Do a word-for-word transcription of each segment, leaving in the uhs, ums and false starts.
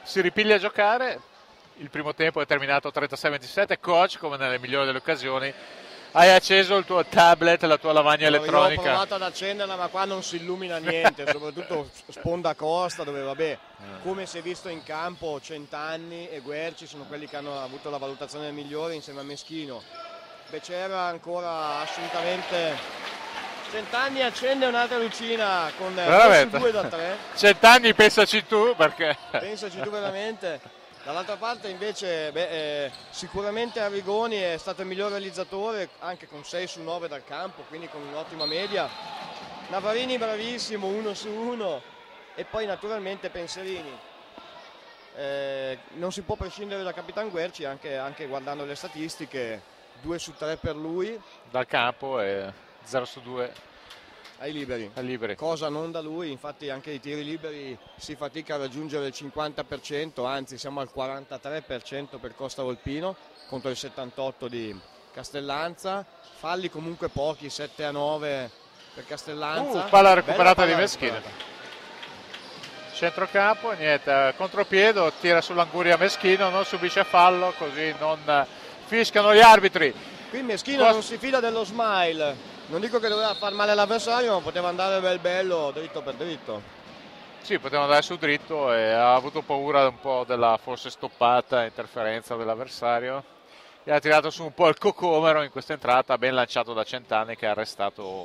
si ripiglia a giocare. Il primo tempo è terminato trentasei a ventisette. Coach, come nelle migliori delle occasioni, hai acceso il tuo tablet, la tua lavagna no, elettronica? Io ho provato ad accenderla, ma qua non si illumina niente, soprattutto sponda Costa, dove vabbè, come si è visto in campo, Centanni e Guerci sono quelli che hanno avuto la valutazione migliore insieme a Meschino. Becerra ancora assolutamente... Centanni accende un'altra lucina con due da tre. Centanni, pensaci tu, perché... Pensaci tu veramente. Dall'altra parte invece beh, eh, sicuramente Arrigoni è stato il miglior realizzatore, anche con sei su nove dal campo, quindi con un'ottima media. Navarini bravissimo, uno su uno, e poi naturalmente Penserini. Eh, non si può prescindere da Capitan Guerci, anche, anche guardando le statistiche, due su tre per lui. Dal campo e zero su due ai liberi. ai liberi, cosa non da lui, infatti anche i tiri liberi si fatica a raggiungere il cinquanta per cento, anzi siamo al quarantatré per cento per Costa Volpino contro il settantotto per cento di Castellanza. Falli comunque pochi, sette a nove per Castellanza. Uh, palla recuperata palla di Meschino. Centrocampo, niente, contropiede, tira sull'anguria Meschino, non subisce fallo, così non fischiano gli arbitri. Qui Meschino Cost- non si fida dello smile. Non dico che doveva far male all'avversario, ma poteva andare bel bello dritto per dritto. Sì, poteva andare su dritto e ha avuto paura un po' della forse stoppata interferenza dell'avversario e ha tirato su un po' il cocomero in questa entrata, ben lanciato da Centanni che ha arrestato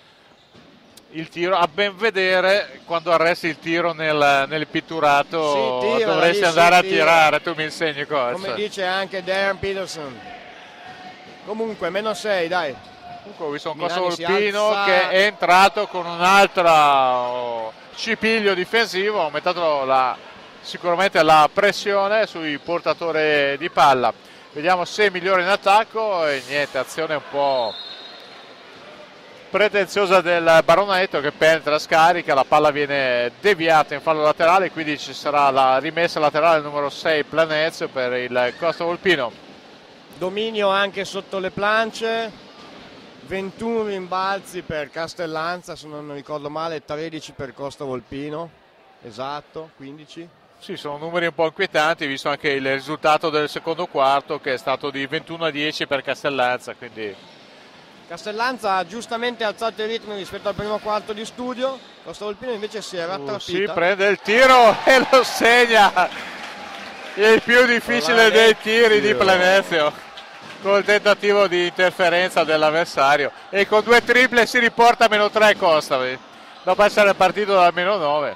il tiro. A ben vedere, quando arresti il tiro nel, nel pitturato, sì, tira, dovresti lì, andare sì, a tirare, tu mi insegni cosa. Come dice anche Darren Peterson. Comunque, meno sei, dai. Comunque ho visto un Costa Volpino che è entrato con un altro cipiglio difensivo, ha aumentato la, sicuramente la pressione sui portatori di palla. Vediamo se migliora in attacco e niente, azione un po' pretenziosa del Baronetto che penetra, scarica, la palla viene deviata in fallo laterale, quindi ci sarà la rimessa laterale numero sei Planezio per il Costa Volpino. Dominio anche sotto le plance. ventuno rimbalzi per Castellanza, se non ricordo male, tredici per Costa Volpino, esatto, quindici. Sì, sono numeri un po' inquietanti, visto anche il risultato del secondo quarto che è stato di ventuno a dieci per Castellanza. Quindi... Castellanza ha giustamente alzato i ritmi rispetto al primo quarto di studio, Costa Volpino invece si è rattrapita. Uh, sì, prende il tiro e lo segna, il più difficile dei tiri di Planezio, col tentativo di interferenza dell'avversario, e con due triple si riporta a meno tre Costa dopo essere partito dal meno nove.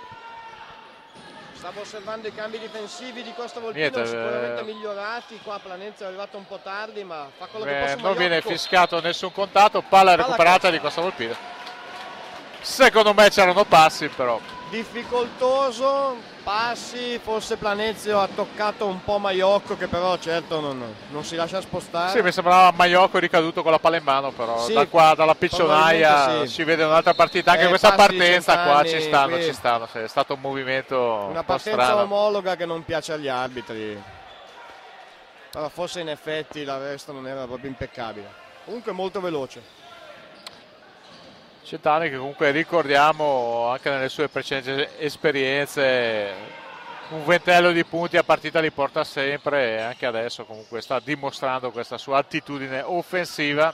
Stavo osservando i cambi difensivi di Costa Volpino. Niente, sicuramente eh... migliorati. Qua Planezio è arrivato un po' tardi, ma fa quello eh, che posso. Non Maiocco. Viene fischiato nessun contatto, palla, palla recuperata Costa. Di Costa Volpino. Secondo me c'erano passi, però difficoltoso, passi, forse Planezio ha toccato un po' Maiocco, che però certo non, non si lascia spostare. Sì, mi sembrava Maiocco ricaduto con la palla in mano, però sì, da qua, dalla piccionaia, sì. Si vede un'altra partita, anche eh, questa partenza qua ci stanno, qui. ci stanno, sì, è stato un movimento una un partenza strano. omologa che non piace agli arbitri, però forse in effetti l'arresto non era proprio impeccabile, comunque molto veloce. Centanni che comunque ricordiamo anche nelle sue precedenti esperienze un ventello di punti a partita li porta sempre, e anche adesso comunque sta dimostrando questa sua attitudine offensiva.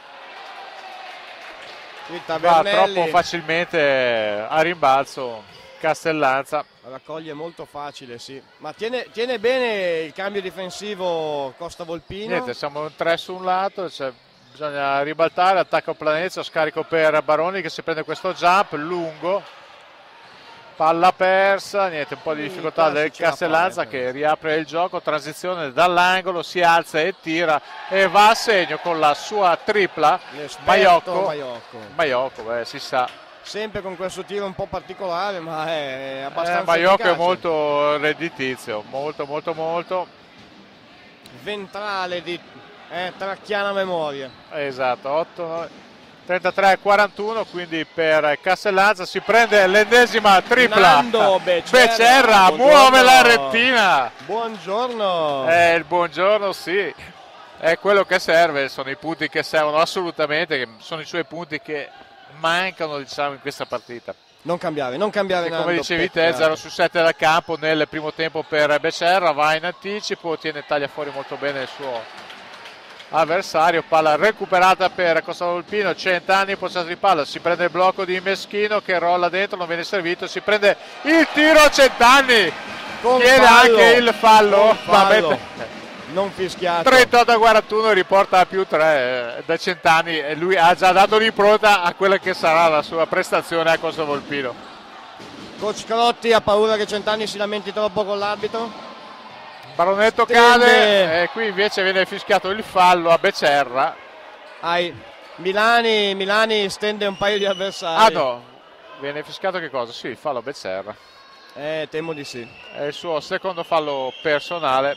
Va troppo facilmente a rimbalzo Castellanza, raccoglie molto facile, sì, ma tiene, tiene bene il cambio difensivo Costa Volpino. Niente, siamo in tre su un lato, cioè bisogna ribaltare, attacco Planezio, scarico per Baroni che si prende questo jump lungo, palla persa, niente, un po' di difficoltà del Castellanza che riapre il gioco, transizione dall'angolo, si alza e tira e va a segno con la sua tripla. Maiocco, Maiocco, Maiocco beh, si sa. Sempre con questo tiro un po' particolare, ma è abbastanza eh, Maiocco efficace. È molto redditizio, molto molto molto. Ventrale di eh, tracchiana memoria. Esatto, otto, trentatré a quarantuno, quindi per Castellanza si prende l'ennesima tripla. Nando Becerra, Becerra muove la rettina. Buongiorno. Eh, il buongiorno sì, è quello che serve, sono i punti che servono assolutamente, che sono i suoi punti che mancano, diciamo, in questa partita. Non cambiare, non cambiare che, come Nando, dicevi te, peccato. zero su sette dal campo nel primo tempo per Becerra, va in anticipo, tiene taglia fuori molto bene il suo avversario, palla recuperata per Costa Volpino, Centanni, possesso di palla, si prende il blocco di Meschino che rolla dentro, non viene servito, si prende il tiro Centanni, Con chiede fallo, anche il fallo, con ma fallo. mette Non fischiato. trentotto a quarantuno, riporta a più tre da Centanni e lui ha già dato l'impronta a quella che sarà la sua prestazione a Costa Volpino. Coach Crotti ha paura che Centanni si lamenti troppo con l'arbitro? Baronetto Stende. cade e qui invece viene fischiato il fallo a Becerra. Ai Milani, Milani stende un paio di avversari. Ah no, viene fischiato che cosa? Sì, il fallo a Becerra. Eh, temo di sì. È il suo secondo fallo personale.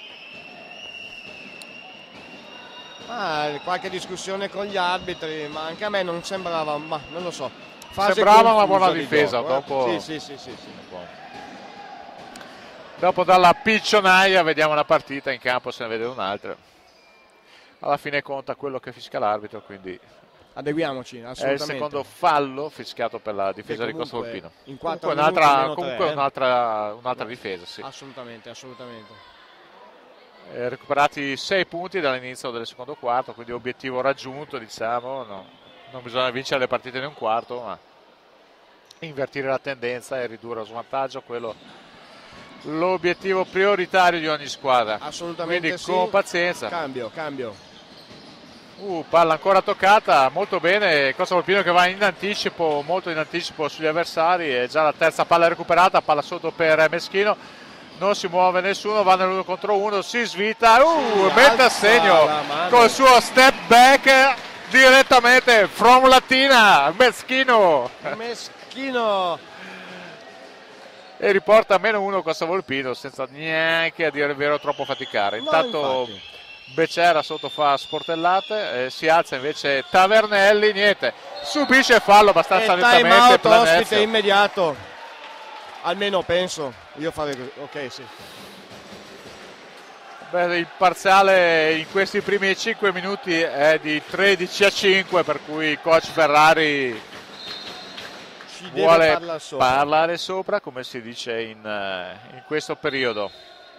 Ah, qualche discussione con gli arbitri, ma anche a me non sembrava, ma non lo so. Fase Sembrava una confusa buona di difesa, gioco, eh. dopo... Sì, sì, sì, sì, sì. Dopo dalla piccionaia vediamo la partita, in campo se ne vede un'altra. Alla fine conta quello che fischia l'arbitro, quindi Adeguiamoci, è assolutamente. il secondo fallo fischiato per la difesa di Costa comunque Volpino. in quattro Comunque minuti un'altra, meno tre, comunque eh. un'altra, un'altra difesa, sì. Assolutamente, assolutamente. Eh, recuperati sei punti dall'inizio del secondo quarto, quindi obiettivo raggiunto, diciamo. No, non bisogna vincere le partite in un quarto, ma invertire la tendenza e ridurre lo svantaggio, quello l'obiettivo prioritario di ogni squadra. Assolutamente quindi sì. con pazienza. Cambio, cambio. Uh, palla ancora toccata, molto bene, Costa Volpino che va in anticipo, molto in anticipo sugli avversari, è già la terza palla recuperata, palla sotto per Meschino, non si muove nessuno, va nell'uno contro uno, si svita, uh, Si mette a alza segno la mano. col suo step back direttamente from Latina, Meschino, Meschino. e riporta a meno uno Costa Volpino senza neanche, a dire il vero, troppo faticare. No, Intanto infatti. Becerra sotto fa sportellate, eh, si alza invece Tavernelli, niente, subisce fallo abbastanza E time nettamente out, ospite Planezio. immediato. Almeno penso. Io farei così. Ok, sì. Beh, il parziale in questi primi cinque minuti è di tredici a cinque, per cui coach Ferrari Ci deve vuole parlare sopra. parlare sopra, come si dice in, eh, in questo periodo.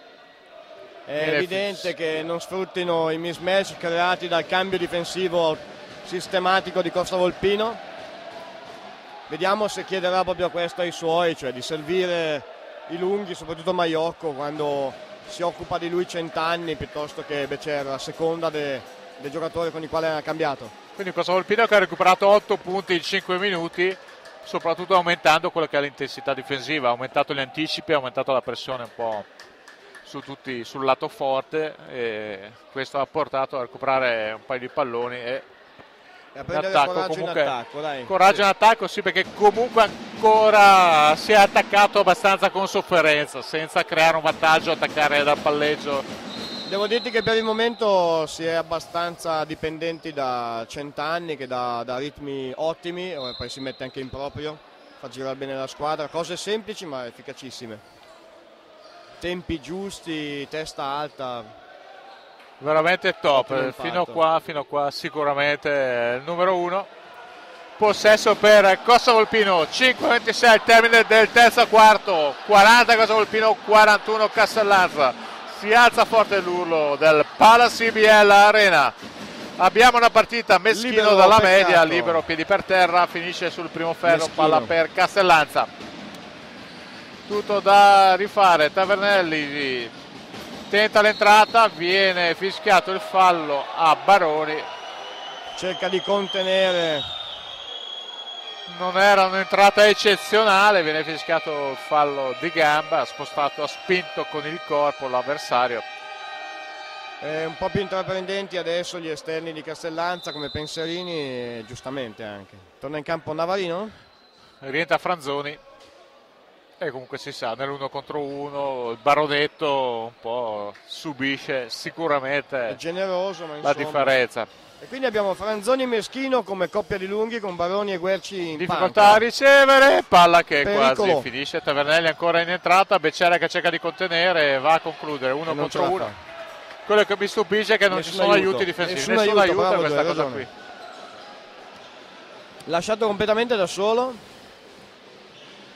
È Viene evidente fis- che non sfruttino i mismatch creati dal cambio difensivo sistematico di Costa Volpino. Vediamo se chiederà proprio questo ai suoi, cioè di servire i lunghi, soprattutto Maiocco, quando si occupa di lui Centanni piuttosto che Becerra, a seconda de- del giocatore con il quale ha cambiato. Quindi Costa Volpino che ha recuperato otto punti in cinque minuti, soprattutto aumentando quello che è l'intensità difensiva, ha aumentato gli anticipi, ha aumentato la pressione un po' su tutti, sul lato forte, e questo ha portato a recuperare un paio di palloni e E a in prendere attacco, coraggio comunque, in attacco, dai. coraggio in attacco, sì, perché comunque ancora si è attaccato abbastanza con sofferenza, senza creare un vantaggio, attaccare dal palleggio. Devo dirti che per il momento si è abbastanza dipendenti da Centanni, che dà, dà ritmi ottimi, e poi si mette anche in proprio, fa girare bene la squadra, cose semplici ma efficacissime. Tempi giusti, testa alta. Veramente top, Ottimo fino a impatto. qua, fino a qua sicuramente il numero uno. Possesso per Costa Volpino, cinque ventisei al termine del terzo quarto, quaranta Costa Volpino, quarantuno Castellanza. Si alza forte l'urlo del Palace B L Arena. Abbiamo una partita, Meschino Libero, dalla peccato. media, libero, piedi per terra, finisce sul primo ferro, Meschino. palla per Castellanza. Tutto da rifare, Tavernelli tenta l'entrata, viene fischiato il fallo a Baroni. Cerca di contenere. Non era un'entrata eccezionale, viene fischiato il fallo di gamba, ha spostato, ha spinto con il corpo l'avversario. Eh, un po' più intraprendenti adesso gli esterni di Castellanza come Penserini, e giustamente anche. Torna in campo Navarino? Rientra Franzoni e comunque si sa, nell'uno contro uno il Baronetto un po' subisce È sicuramente generoso, ma la insomma. differenza. E quindi abbiamo Franzoni e Meschino come coppia di lunghi con Baroni e Guerci in Difficoltà a panca. ricevere, palla che Pericolo. quasi finisce, Tavernelli ancora in entrata, Becerra che cerca di contenere, va a concludere uno E non ce contro la uno. fa. Quello che mi stupisce è che non Nessun ci sono aiuto. aiuti difensivi, Nessun nessun, aiuto, aiuto, bravo, a questa hai cosa ragione. qui. Lasciato completamente da solo.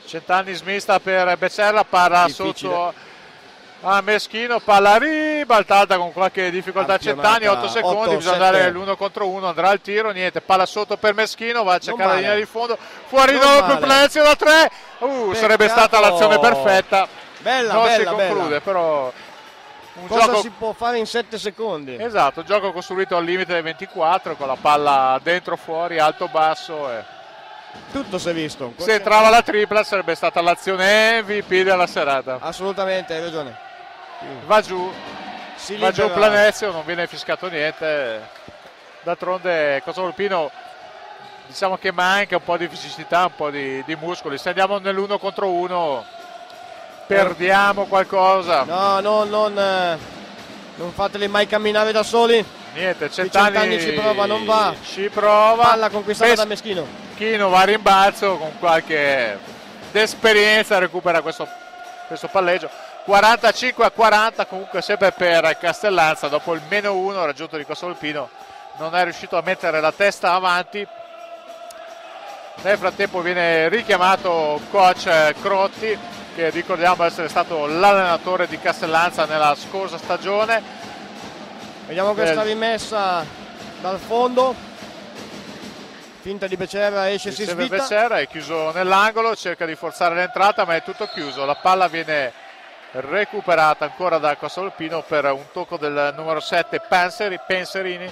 Centanni smista per Becerra, palla Difficile. sotto a Meschino, palla ribaltata con qualche difficoltà Centanni, otto secondi, otto, bisogna sette. andare l'uno contro uno, andrà al tiro, niente, palla sotto per Meschino, va a cercare la male. linea di fondo, fuori di Non nuovo per male. Planezio da tre, uh, sarebbe stata l'azione perfetta, Bella, non bella, si conclude, bella. però un Cosa gioco... si può fare in sette secondi? Esatto, gioco costruito al limite dei ventiquattro, con la palla dentro, fuori, alto, basso. E... Tutto si è visto. se entrava la tripla sarebbe stata l'azione M V P della serata. Assolutamente, hai ragione. Va giù, Si va giù libera. Planezio, non viene fiscato niente. D'altronde Cosolpino, diciamo che manca un po' di fisicità, un po' di, di muscoli. Se andiamo nell'uno contro uno perdiamo qualcosa. No, no, non, eh, non fateli mai camminare da soli. Niente, Centanni Centanni ci prova, non va. Ci prova. Palla conquistata Mes- da Meschino. Meschino va a rimbalzo con qualche esperienza, recupera questo, questo palleggio. quarantacinque a quaranta, comunque sempre per Castellanza, dopo il meno uno raggiunto di Cosolpino non è riuscito a mettere la testa avanti. Nel frattempo viene richiamato coach Crotti, che ricordiamo essere stato l'allenatore di Castellanza nella scorsa stagione. Vediamo questa Bel- rimessa dal fondo. Finta di Becerra, esce, si Serve svita. Becerra, è chiuso nell'angolo, cerca di forzare l'entrata ma è tutto chiuso. La palla viene recuperata ancora da Cosolpino per un tocco del numero sette Penseri, Penserini.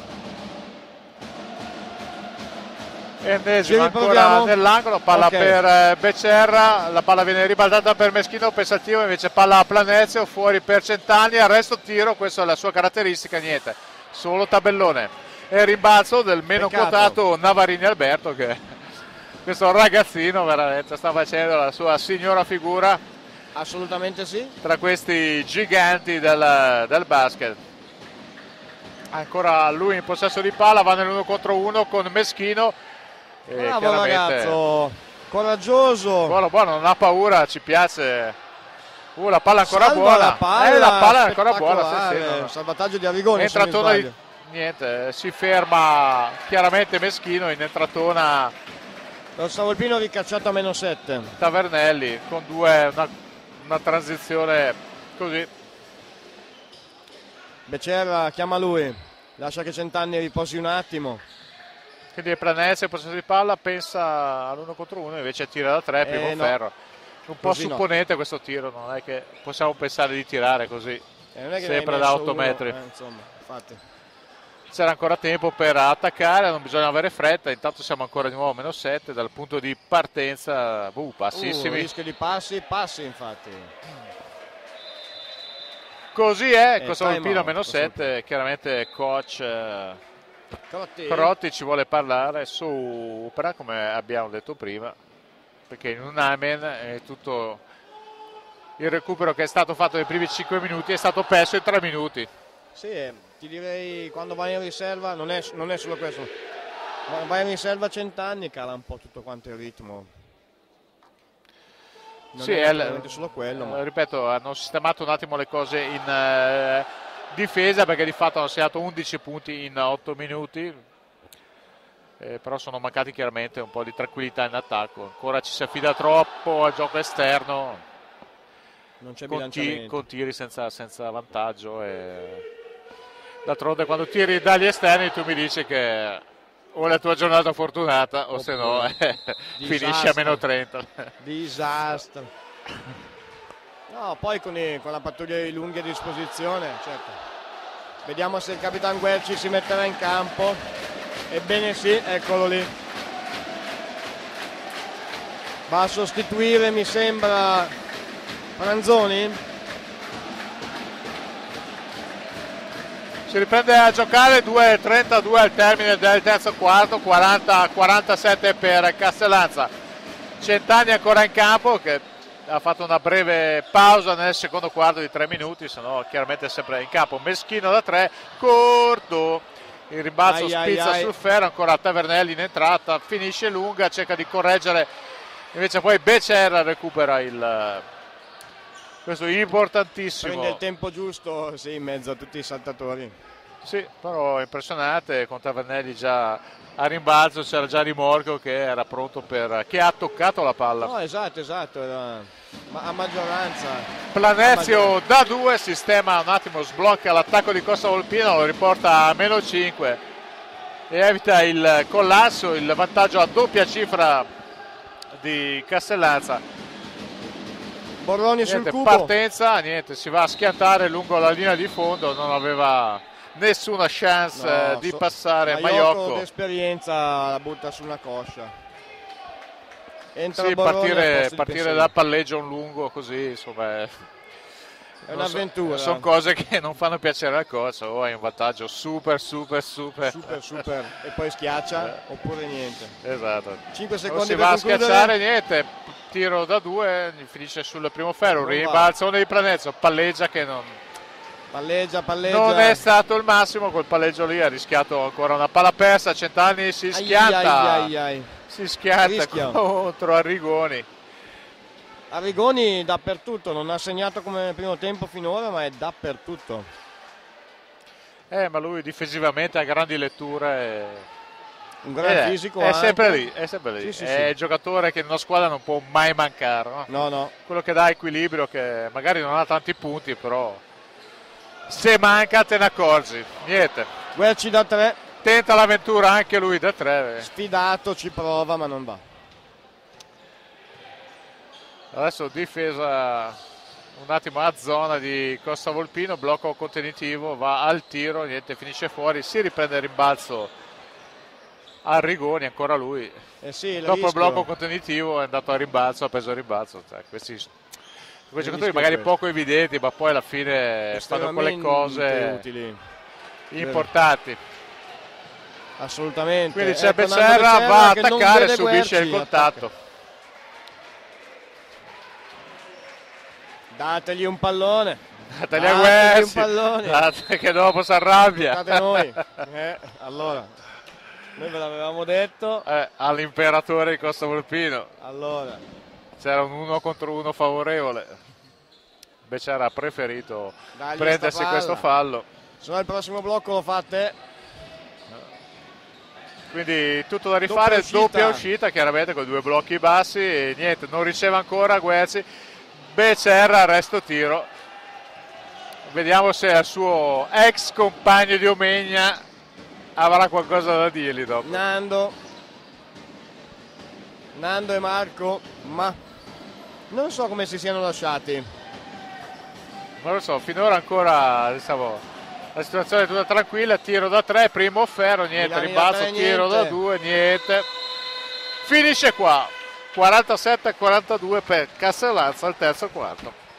Ennesima Ci ancora riproviamo? nell'angolo, palla Ok. per eh, Becerra, la palla viene ribaltata per Meschino, pensativo, invece palla a Planezio, fuori per Centanni, arresto tiro, questa è la sua caratteristica, niente, solo tabellone. E il rimbalzo del meno Peccato. quotato Navarini Alberto, che questo ragazzino veramente sta facendo la sua signora figura Assolutamente sì. tra questi giganti del, del basket. Ancora lui in possesso di palla, va nell'uno contro uno con Meschino. E Bravo chiaramente ragazzo, coraggioso. buono, buono, non ha paura, ci piace. Uh, la palla è ancora Salva buona. la palla, eh, la palla è ancora buona. Sì, sì, spettacolare. no. Salvataggio di Arrigoni. se non Entratona di... sbaglio. Niente, si ferma chiaramente Meschino in entratona Lo Stavolpino ricacciato a meno sette. Tavernelli con due, una, una transizione così. Becerra chiama lui, lascia che Centanni riposi un attimo. Quindi Planezio, possesso di palla, pensa all'uno contro uno, invece tira da tre, primo Eh, no. ferro. Un po' Così no. supponente questo tiro, non è che possiamo pensare di tirare così, Eh, non è che ne sempre hai da messo otto uno, metri. eh, insomma, infatti. C'era ancora tempo per attaccare, non bisogna avere fretta, intanto siamo ancora di nuovo a meno sette, dal punto di partenza, uh, Uh, bassissimi. rischio di passi, passi infatti. Così è, Eh, Cosolpino time a out, meno Cosolpino. sette, chiaramente coach eh, Crotti. Crotti ci vuole parlare su Upra, come abbiamo detto prima, perché in un amen è tutto il recupero che è stato fatto nei primi cinque minuti è stato perso in tre minuti. Sì, eh, ti direi quando vai in riserva, non è, non è solo questo, ma vai in riserva a Centanni cala un po' tutto quanto il ritmo. Non Sì, è è l- naturalmente solo quello, ma Eh, ripeto, hanno sistemato un attimo le cose in eh, difesa, perché di fatto hanno segnato undici punti in otto minuti, eh, però sono mancati chiaramente un po' di tranquillità in attacco. Ancora ci si affida troppo al gioco esterno, non c'è con, ti- bilanciamento. con tiri senza, senza vantaggio. E... d'altronde quando tiri dagli esterni tu mi dici che o è la tua giornata fortunata o se no eh, finisci a meno trenta. Disastro. No, poi con, i- con la pattuglia di lunghi a disposizione, certo. Vediamo se il Capitan Guerci si metterà in campo. Ebbene sì, eccolo lì. Va a sostituire, mi sembra, Franzoni. Si riprende a giocare, due e trentadue al termine del terzo quarto, quaranta a quarantasette per Castellanza. Centanni ancora in campo, che ha fatto una breve pausa nel secondo quarto di tre minuti, se no chiaramente è sempre in campo. Meschino da tre, corto, il rimbalzo Ai, ai, spizza ai. sul ferro, ancora Tavernelli in entrata, finisce lunga, cerca di correggere, invece poi Becerra recupera il... questo importantissimo. Prende il tempo giusto, sì, in mezzo a tutti i saltatori. Sì, però impressionante, con Tavernelli già a rimbalzo, c'era già Rimorchio che era pronto per... che ha toccato la palla. No, esatto, esatto, era a maggioranza. Planezio a maggioranza. da due, sistema un attimo, sblocca l'attacco di Costa Volpino, lo riporta a meno cinque e evita il collasso, il vantaggio a doppia cifra di Castellanza. Borroni Niente, sul cubo. partenza, niente, si va a schiantare lungo la linea di fondo, non aveva nessuna chance No, eh, di so, passare Maiocco Maiocco. d'esperienza la butta su una coscia. Entra Sì, Borroni al partire, posto di partire Pessina. dal palleggio un lungo così, insomma, è, È un'avventura. sono cose che non fanno piacere al coach. O hai un vantaggio super, super, super. Super, super. E poi schiaccia Eh. oppure niente. Esatto. cinque Non secondi si per va a concludere. schiacciare, niente. Tiro da due, finisce sul primo ferro. Non Rimbalzone di Planezzo, palleggia che non. Palleggia, palleggia. Non è stato il massimo quel palleggio lì, ha rischiato ancora una palla persa. Centanni si Ai, schianta, ai, ai, ai. si schianta Rischia. contro Arrigoni. Arrigoni dappertutto, non ha segnato come nel primo tempo finora, ma è dappertutto. Eh, ma lui difensivamente ha grandi letture. E... Un gran eh, fisico è anche. sempre lì, è sempre lì. Sì, sì, è sì. il giocatore che in una squadra non può mai mancare, no? No, no. Quello che dà equilibrio, che magari non ha tanti punti, però se manca te ne accorgi. Niente. Guerci da tre, Tenta l'avventura anche lui da tre. sfidato, ci prova, ma non va. Adesso difesa un attimo a zona di Costa Volpino, blocco contenitivo, va al tiro, niente, finisce fuori, si riprende il rimbalzo a Rigoni, ancora lui. Eh sì, il Dopo il rischio. blocco contenitivo è andato a rimbalzo, ha preso il rimbalzo. Cioè, questi quei giocatori rischio magari è questo. poco evidenti, ma poi alla fine fanno quelle Estremamente cose utili. importanti. Assolutamente. Quindi c'è Ecco, Nando Becerra, Becerra va a che non attaccare, vede subisce Guerci, il contatto. attacca. Dategli un pallone. Dategli a Dategli Guerci, un pallone. date che dopo si arrabbia. Giocate noi. Eh, allora, noi ve l'avevamo detto. Eh, all'imperatore di Costa Volpino Allora, c'era un uno contro uno favorevole. Becerra ha preferito dagli prendersi sta questo palla. fallo. Se no il prossimo blocco lo fate. Quindi tutto da rifare, Doppia uscita. doppia uscita, chiaramente con due blocchi bassi e niente, non riceve ancora Guerci. Becerra, resto tiro. Vediamo se il suo ex compagno di Omegna avrà qualcosa da dirgli dopo. Nando. Nando e Marco, ma non so come si siano lasciati. Non lo so, finora ancora diciamo, la situazione è tutta tranquilla, tiro da tre, primo ferro, niente, Milani da rimbalzo, tre, tiro niente. da due, niente. Finisce qua, quarantasette a quarantadue per Castellanza al terzo quarto.